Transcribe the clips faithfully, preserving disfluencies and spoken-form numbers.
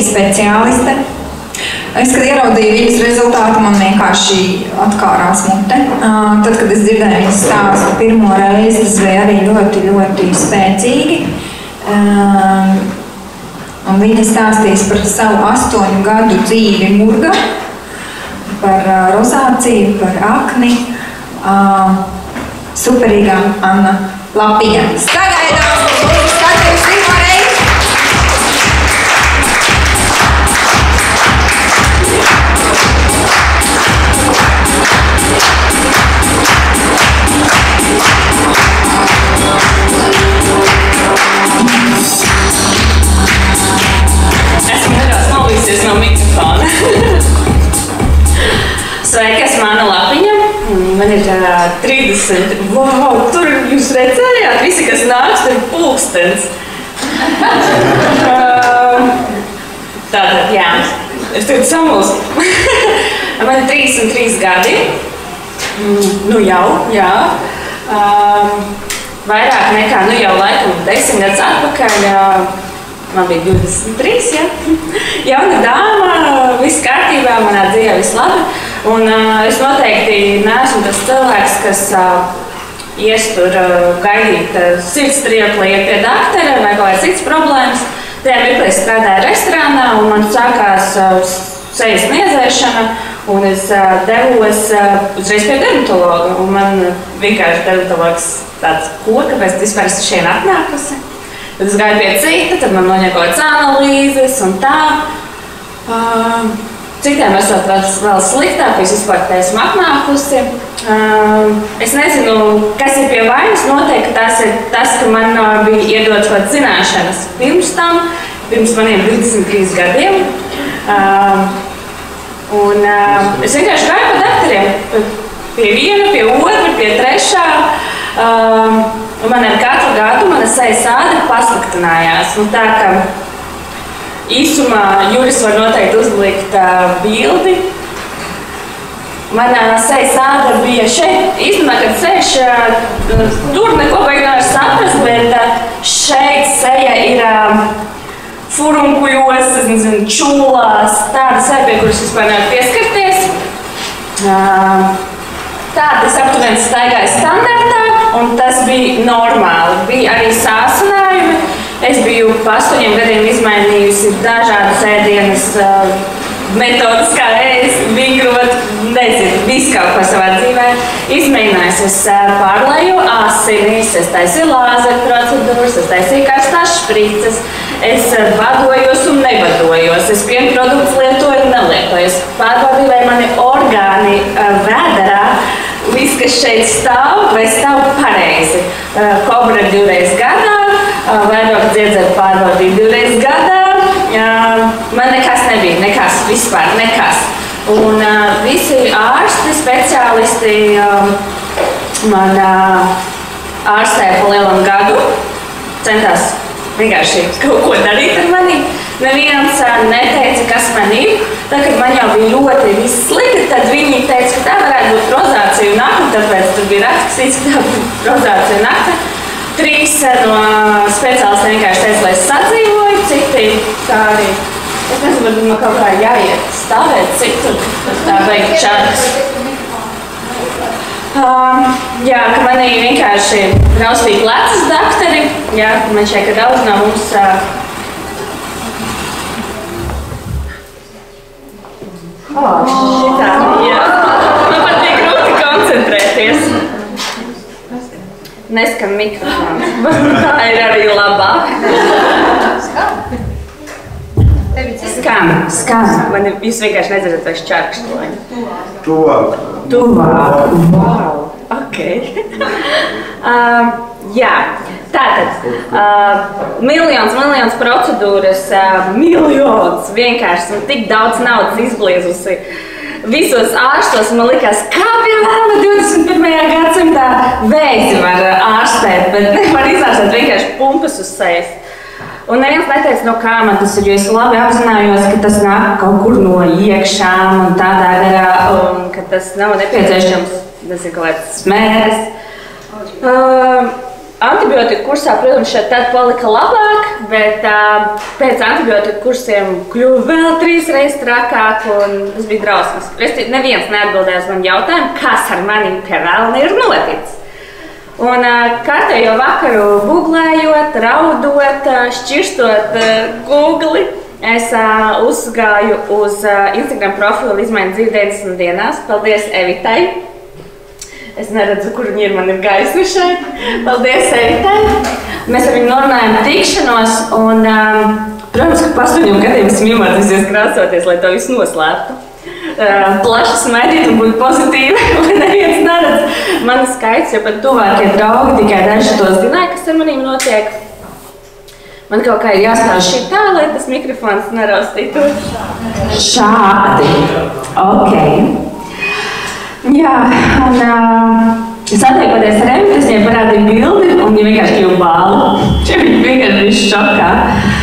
speciāliste. Es, kad ieraudzīju viņas rezultātu, man vienkārši atkārās mute. Tad, kad es dzirdēju viņas stāstu pirmo reizi, tas bija arī ļoti, ļoti spēcīgi. Un viņa stāstīs par savu astoņu gadu dzīvi murga, par rozāciju, par akni. Superīgā Anna Lapiņa. Sagaidām, skatījums pirmo reizi! Esmu nedaudz nolīsies no mikrofona. Sveiki, esmu Anna Lapiņa. Man ir uh, trīsdesmit. Wow, tur jūs redzējāt, visi, kas nāks, tur ir pulkstens. uh, Tātad, jā, es tagad samulstu. Man ir trīsdesmit trīs gadi. Mm, nu jau, jā. Uh, vairāk nekā, nu jau laikam desmit gadus atpakaļ. Uh, Man bija divdesmit trīs, ja? Jauna dāma, viss kārtībā, manā dzīvē viss labi. Un uh, es noteikti neesmu tas cilvēks, kas uh, ies tur uh, gaidīt uh, sirdstriekli, iet pie daktara vai kaut kāds cits problēmas. Tajā mirklī strādāju restorānā un man sākās uh, sejas niezēšana un es uh, devos uh, uzreiz pie dermatologa. Un man vienkārši dermatologs tāds, ko, kāpēc tu vispār esi šeit atnākusi? Tad es gāju pie cita, tad man noņem kaut kādas analīzes un tā. Uh, citiem esot vēl sliktāk, es vispār te esmu atnākusi. Uh, es nezinu, kas ir pie vainas. Noteikti tas ir tas, ka man uh, bija iedots kaut zināšanas pirms tam, pirms maniem divdesmit trīs gadiem. Uh, un uh, es vienkārši gāju pa daktariem. Pie viena, pie otra, pie trešā. Uh, Un man ar katru gadu mana sejas āda pasliktinājās. Un tā, ka īsumā Juris var noteikti uzlikt uh, bildi. Manā sejas āda bija šeit. Īstenībā, kad sēž, uh, tur neko vajag nevar saprast, bet uh, šeit seja ir uh, furunkuļos, es nezinu, čūlās, tāda seja, pie kuras vispār nevar pieskarties. Uh, Tāda es aptuveni staigāju standartā, un tas bija normāli. Bija arī sāsinājumi. Es biju pa astoņiem gadiem izmainījusi dažādas ēdienas uh, metodas, kā ēst, vingrot, nezinu, visu kaut ko savā dzīvē. Izmēģinājusi, es uh, pārlēju asinis, es taisīju lāzeru procedūras, es taisīju karstās šprices, es uh, badojos un nebadojos, es pienu produktus lietoju un nelietoju. Es pārbaudīju, vai mani orgāni uh, vēderā, viss, kas šeit stāv, vai stāv pareizi. Uh, Kobra divreiz gadā, uh, vairāk dziedzeru pārbaudīju divreiz gadā. Uh, man nekas nebija, nekas vispār, nekas. Un uh, visi ārsti, speciālisti uh, man uh, ārstēja pa lielam gadu, centās vienkārši kaut ko darīt ar mani. Neviens uh, neteica, kas man ir. Tad, kad man jau bija ļoti viss slikti, tad viņi teica, ka tā varētu būt rozācija un akne, tāpēc tur bija rakstīts, ka tā būtu rozācija un akne. Trīs no speciālistiem vienkārši teica, lai es sadzīvoju, citi tā arī. Es nezinu, varbūt man kaut kā jāiet stāvēt citur, tā beigt čakas. Um, jā, ka manī vienkārši raustīja plecas daktari, jā, man šeit, ka daudz no mums uh, Oh, šitā, jā. Man pat bija grūti koncentrēties. Neskan mikrofons. Tā ir arī labāk. Skan, skan. Man jūs vienkārši nedzirdat vai šķarkšķoņi. Tuvāk. Tuvāk. Wow. Ok. um, jā. Tātad, uh, miljons, miljons procedūras, uh, miljons vienkārši, un tik daudz naudas izbliezusi visos ārstos. Man likās, kā pie vēlna divdesmit pirmajā gadsimtā vēzi var ārstēt, bet nevar izārstēt vienkārši pumpas uz sejas. Un neviens neteica, no kā man tas ir, jo es labi apzinājos, ka tas nāk kaut kur no iekšām un tādā garā, un ka tas nav nepieciešams, tas ir kaut kāds smērs. Uh, antibiotiku kursā, protams, šeit tad palika labāk, bet uh, pēc antibiotiku kursiem kļuva vēl trīs reizes trakāk, un tas bija drausmas. Resti, neviens neatbildēja uz mani jautājumu, kas ar maniem pie vēlni ir noticis. Un uh, kārtējo vakaru googlējot, raudot, uh, šķirstot uh, Google, es uh, uzgāju uz uh, Instagram profilu Izmaiņu dzīvi deviņdesmit dienās. Paldies Evitai! Es neredzu, kur viņi ir, man ir gaismi šeit. Paldies Evitai! Mēs ar viņu norunājam tikšanos, un, um, protams, ka pa astoņiem gadiem esmu iemācījusies krāsoties, lai to visu noslēptu. Uh, plaši smaidīt un būt pozitīvi, lai neviens neredz. Man skaits, jo pat tuvākie draugi tikai daži to zināja, kas ar manīm notiek. Man kaut kā ir jāstāv šī tā, lai tas mikrofons neraustītu. Šādi. Ok. Jā, un uh, satiekoties ar Evitu, es viņai parādīju bildi, un viņa vienkārši kļuva bālu. Viņa vienkārši bija šokā.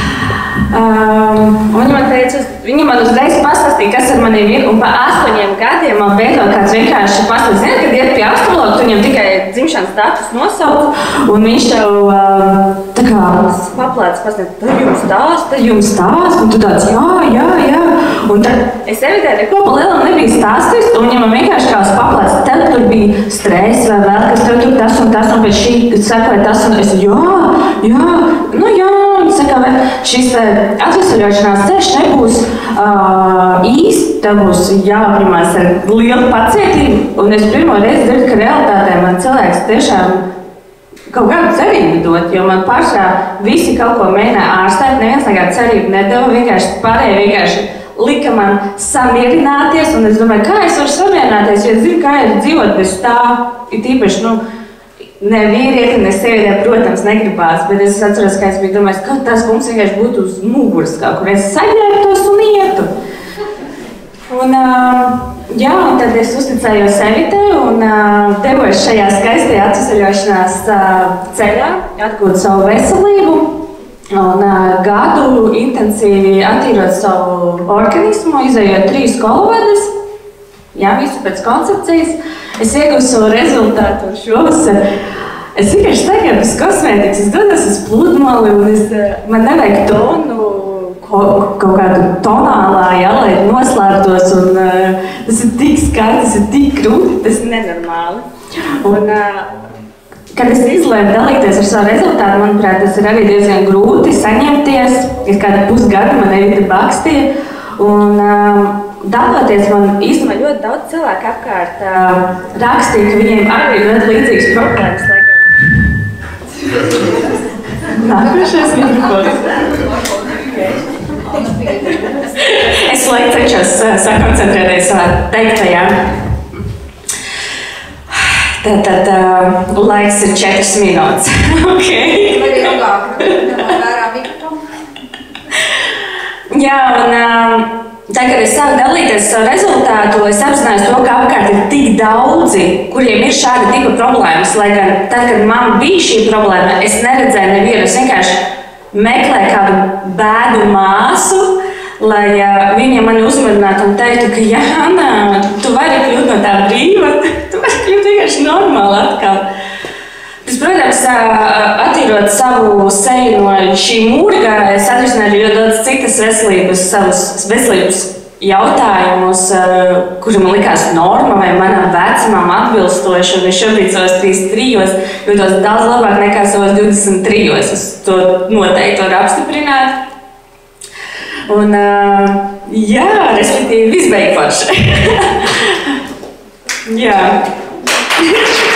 Um, un viņa man teica, viņa man uzreiz pastāstīja, kas ar maniem ir, un pa astoņiem gadiem man beidzot kāds vienkārši pastāstīja, zini, kad iet pie astrologa, tu viņam tikai dzimšanas datus nosauc, un viņš tev uh, tā kā paplētas pastāstīja, tad jums tās, tad jums tās, un tu tāds, jā, jā, jā, un tad es Evitai neko pa lielam nebija stāstījis, un viņa man vienkārši kā paplētas, tev tur bija stress vai vēl, kas tev tur tas un tas, un pēc šī sekoja tas, un es, jā, jā, nu jā, un saka, vai šis atvesaļošanās ceļš nebūs uh, īsti, tev būs jāapņemās ar lielu pacietību, un es pirmo reizi dzirdu, ka realitātē man cilvēks tiešām kaut kādu cerību dot, jo man pašā visi kaut ko mēģināja ārstēt, neviens nekādu cerību nedeva, vienkārši pārējie vienkārši lika man samierināties, un es domāju, kā es varu samierināties, jo es zinu, kā ir dzīvot bez tā, ir tīpaši, nu, ne vīrieti, ne sievietē, protams, negribās, bet es atceros, ka es biju domājis, ka tas mums vienkārši būtu uz muguras, kā kur es saģērbtos un ietu. Un, jā, un tad es uzticējos Evitai un devos šajā skaistajā atvesaļošanās ceļā, atgūt savu veselību un gadu intensīvi attīrot savu organismu, izējot trīs skolovedes. Jā, visu pēc koncepcijas. Es iegūstu savu rezultātu un šovasar. Es vienkārši tagad bez kosmētikas, es dodos uz pludmali un es, man nevajag tonu, kaut kādu tonālā, jā, lai noslēptos un uh, tas ir tik skaisti, tas ir tik krūti, tas ir nenormāli. Un, uh, kad es izlēmu dalīties ar savu rezultātu, manuprāt, tas ir arī diezgan grūti saņemties. Es kādu pusgadu man Evita bakstīja. Un, uh, Daloties man īstenībā ļoti daudz cilvēku apkārt uh, rakstīja, ka viņiem arī ir ļoti līdzīgas problēmas. Nākošais mikrofons. Es laiku cenšos uh, sakoncentrēties savā teiktajā. Tad, tad uh, laiks ir četras minūtes. Okay. Vai ir ilgāk, ņemot vērā mikrofonu? Jā, un uh, tā, kad es sāku dalīties savu rezultātu, es apzinājos to, ka apkārt ir tik daudzi, kuriem ir šāda tipa problēmas, lai gan tad, kad man bija šī problēma, es neredzēju nevienu, es vienkārši meklēju kādu bēdu māsu, lai uh, viņa mani uzmierinātu un teiktu, ka Jāna, tu vari kļūt no tā brīva, tu vari kļūt vienkārši normāli atkal. Es, protams, attīrot savu seju no šī mūrga, es atrisināju ļoti daudz citas veselības, savus veselības jautājumus, kuri man likās norma vai manam vecumam atbilstoši, un es šobrīd savos trīsdesmit trijos jūtos daudz labāk nekā savos divdesmit trijos. Es to noteikti varu apstiprināt. Un, jā, respektīvi, viss beig forši. Jā.